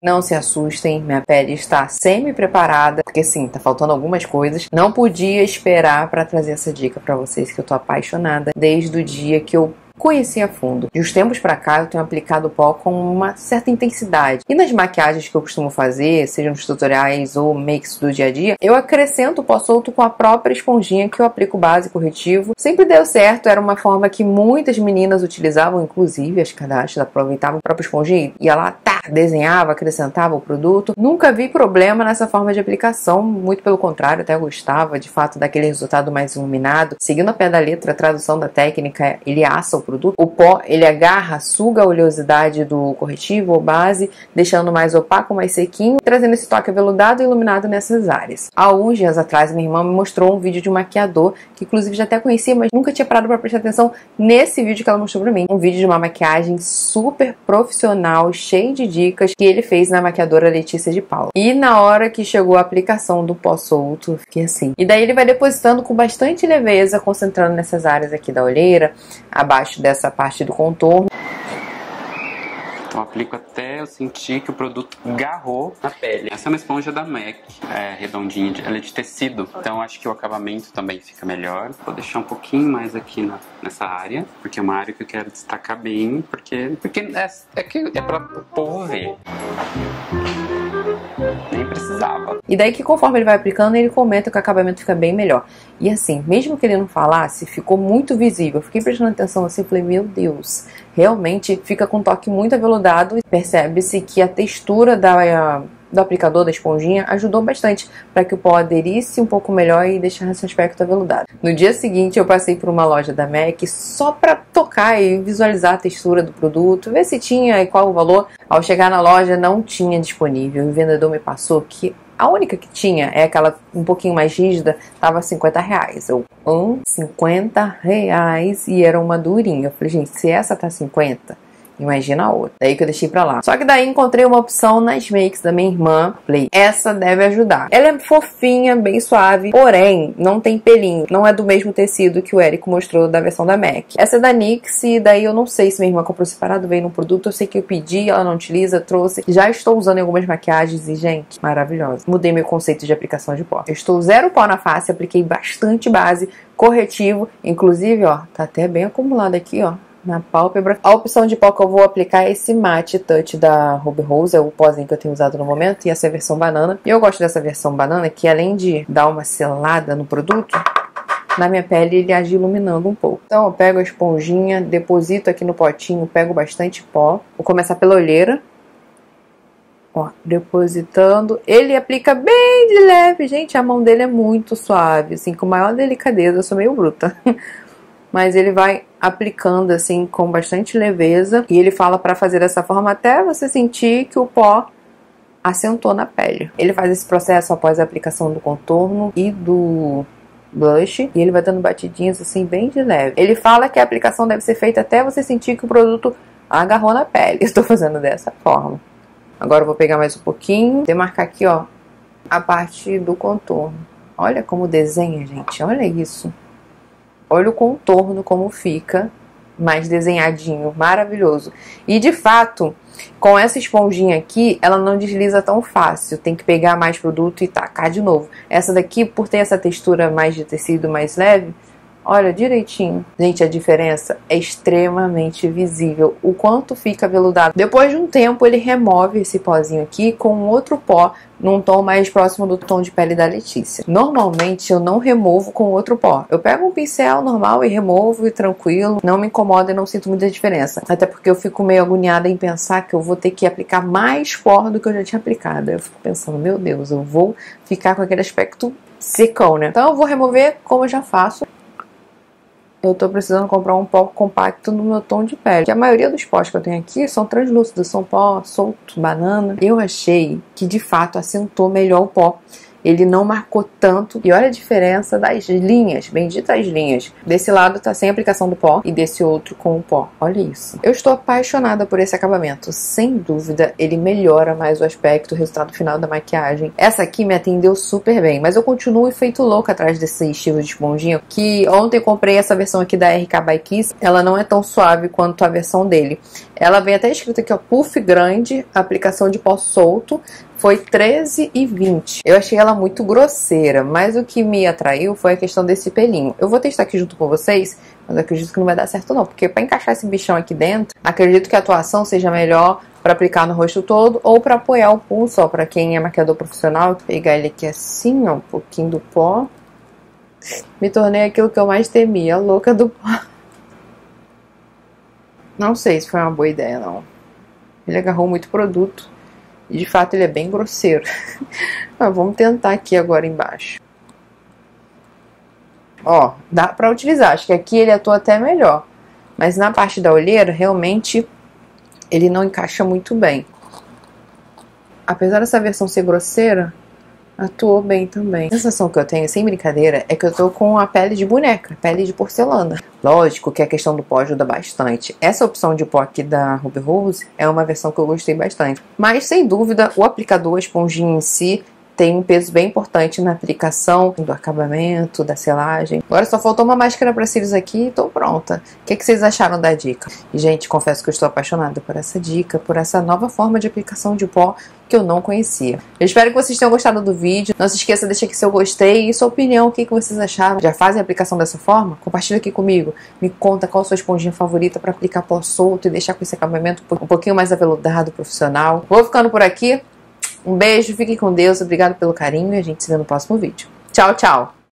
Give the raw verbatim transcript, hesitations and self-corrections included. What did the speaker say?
Não se assustem, minha pele está semi-preparada, porque sim, tá faltando algumas coisas. Não podia esperar para trazer essa dica para vocês, que eu tô apaixonada desde o dia que eu conheci a fundo. De uns tempos pra cá eu tenho aplicado o pó com uma certa intensidade. E nas maquiagens que eu costumo fazer, seja nos tutoriais ou makes do dia a dia, eu acrescento o pó solto com a própria esponjinha que eu aplico base corretivo. Sempre deu certo, era uma forma que muitas meninas utilizavam, inclusive as cadastras aproveitavam a própria esponjinha e ia lá, tá, desenhava, acrescentava o produto. Nunca vi problema nessa forma de aplicação, muito pelo contrário, até gostava de fato daquele resultado mais iluminado. Seguindo a pé da letra, a tradução da técnica, ele assa o produto. O pó, ele agarra, suga a oleosidade do corretivo ou base, deixando mais opaco, mais sequinho, trazendo esse toque aveludado e iluminado nessas áreas. Há alguns dias atrás, minha irmã me mostrou um vídeo de um maquiador, que inclusive já até conhecia, mas nunca tinha parado para prestar atenção nesse vídeo que ela mostrou pra mim. Um vídeo de uma maquiagem super profissional, cheio de dicas, que ele fez na maquiadora Letícia de Paula. E na hora que chegou a aplicação do pó solto, eu fiquei assim. E daí ele vai depositando com bastante leveza, concentrando nessas áreas aqui da olheira, abaixo dessa parte do contorno. Então aplico até eu sentir que o produto agarrou na pele. Essa é uma esponja da MAC, é redondinha, ela é de tecido, então acho que o acabamento também fica melhor. Vou deixar um pouquinho mais aqui na, nessa área, porque é uma área que eu quero destacar bem, porque, porque é, é, que é pra o povo ver. Nem precisava. E daí que conforme ele vai aplicando, ele comenta que o acabamento fica bem melhor. E assim, mesmo que ele não falasse, ficou muito visível. Eu fiquei prestando atenção assim e falei, meu Deus, realmente fica com um toque muito aveludado. Percebe-se que a textura da... do aplicador da esponjinha ajudou bastante para que o pó aderisse um pouco melhor e deixasse esse aspecto aveludado. No dia seguinte eu passei por uma loja da MAC só para tocar e visualizar a textura do produto, ver se tinha e qual o valor. Ao chegar na loja não tinha disponível, o vendedor me passou que a única que tinha é aquela um pouquinho mais rígida, tava cinquenta reais. Eu, um, cinquenta reais e era uma durinha. Eu falei, gente, se essa tá cinquenta, imagina a outra. Daí que eu deixei pra lá. Só que daí encontrei uma opção nas makes da minha irmã. Falei, essa deve ajudar. Ela é fofinha, bem suave, porém, não tem pelinho. Não é do mesmo tecido que o Érico mostrou da versão da MAC. Essa é da NYX e daí eu não sei se minha irmã comprou separado, veio no produto. Eu sei que eu pedi, ela não utiliza, trouxe. Já estou usando em algumas maquiagens e, gente, maravilhosa. Mudei meu conceito de aplicação de pó. Eu estou zero pó na face, apliquei bastante base, corretivo. Inclusive, ó, tá até bem acumulado aqui, ó, na pálpebra. A opção de pó que eu vou aplicar é esse Matte Touch da Ruby Rose, é o pozinho que eu tenho usado no momento, e essa é a versão banana. E eu gosto dessa versão banana, que além de dar uma selada no produto, na minha pele ele age iluminando um pouco. Então eu pego a esponjinha, deposito aqui no potinho, pego bastante pó. Vou começar pela olheira. Ó, depositando. Ele aplica bem de leve, gente, a mão dele é muito suave, assim, com maior delicadeza. Eu sou meio bruta. Mas ele vai aplicando assim com bastante leveza. E ele fala para fazer dessa forma até você sentir que o pó assentou na pele. Ele faz esse processo após a aplicação do contorno e do blush. E ele vai dando batidinhas assim bem de leve. Ele fala que a aplicação deve ser feita até você sentir que o produto agarrou na pele. Estou fazendo dessa forma. Agora eu vou pegar mais um pouquinho. Demarcar aqui, ó, a parte do contorno. Olha como desenha, gente. Olha isso. Olha o contorno como fica, mais desenhadinho, maravilhoso. E de fato, com essa esponjinha aqui, ela não desliza tão fácil. Tem que pegar mais produto e tacar de novo. Essa daqui, por ter essa textura mais de tecido mais leve, olha direitinho. Gente, a diferença é extremamente visível. O quanto fica veludado. Depois de um tempo, ele remove esse pozinho aqui com outro pó num tom mais próximo do tom de pele da Letícia. Normalmente, eu não removo com outro pó. Eu pego um pincel normal e removo e tranquilo. Não me incomoda e não sinto muita diferença. Até porque eu fico meio agoniada em pensar que eu vou ter que aplicar mais pó do que eu já tinha aplicado. Eu fico pensando, meu Deus, eu vou ficar com aquele aspecto secão, né? Então eu vou remover como eu já faço. Eu tô precisando comprar um pó compacto no meu tom de pele. Que a maioria dos pós que eu tenho aqui são translúcidos, são pó solto, banana. Eu achei que de fato assentou melhor o pó. ele não marcou tanto. E olha a diferença das linhas, benditas linhas. Desse lado tá sem aplicação do pó e desse outro com o pó. Olha isso. Eu estou apaixonada por esse acabamento. Sem dúvida, ele melhora mais o aspecto, o resultado final da maquiagem. Essa aqui me atendeu super bem, mas eu continuo feito louca atrás desse estilo de esponjinha, que ontem eu comprei essa versão aqui da R K by Kiss. Ela não é tão suave quanto a versão dele. Ela vem até escrito aqui, ó, puff grande, aplicação de pó solto. Foi treze e vinte. Eu achei ela muito grosseira, mas o que me atraiu foi a questão desse pelinho. Eu vou testar aqui junto com vocês, mas acredito que não vai dar certo não, porque para encaixar esse bichão aqui dentro, acredito que a atuação seja melhor para aplicar no rosto todo ou para apoiar o pulso, ó, para quem é maquiador profissional. Vou pegar ele aqui assim, ó, um pouquinho do pó. Me tornei aquilo que eu mais temia, a louca do pó. Não sei se foi uma boa ideia, não. Ele agarrou muito produto. E de fato ele é bem grosseiro. Mas vamos tentar aqui agora embaixo. Ó, dá pra utilizar. Acho que aqui ele atua até melhor. Mas na parte da olheira, realmente, ele não encaixa muito bem. Apesar dessa versão ser grosseira, atuou bem também. A sensação que eu tenho, sem brincadeira, é que eu tô com a pele de boneca, pele de porcelana. Lógico que a questão do pó ajuda bastante. Essa opção de pó aqui da Ruby Rose é uma versão que eu gostei bastante. Mas, sem dúvida, o aplicador, a esponjinha em si, tem um peso bem importante na aplicação do acabamento, da selagem. Agora só faltou uma máscara para cílios aqui e tô pronta. O que, que vocês acharam da dica? E, gente, confesso que eu estou apaixonada por essa dica, por essa nova forma de aplicação de pó que eu não conhecia. Eu espero que vocês tenham gostado do vídeo. Não se esqueça de deixar aqui seu gostei e sua opinião, o que, que vocês acharam. Já fazem a aplicação dessa forma? Compartilha aqui comigo. Me conta qual a sua esponjinha favorita para aplicar pó solto e deixar com esse acabamento um pouquinho mais aveludado, profissional. Vou ficando por aqui. Um beijo, fiquem com Deus, obrigado pelo carinho e a gente se vê no próximo vídeo. Tchau, tchau!